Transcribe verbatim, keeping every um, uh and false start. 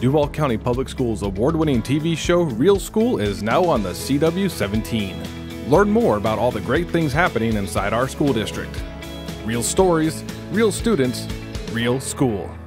Duval County Public Schools award-winning T V show Real School is now on the C W seventeen. Learn more about all the great things happening inside our school district. Real stories, real students, real school.